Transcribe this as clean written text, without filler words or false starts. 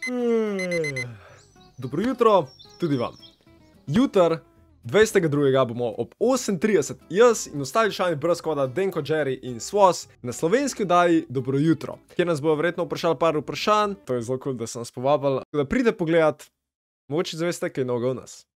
Dobro jutro, tudi vam. Jutr, 22. bomo ob 8:30 jaz in ostali člani brez koda Denko, Jerry in Swaz na slovenski oddaji Dobro jutro, kjer nas bojo verjetno vprašali par vprašanj, to je zelo cool, da sem nas povabil, da pride pogledat, mogoče zaveste kaj novega o nas.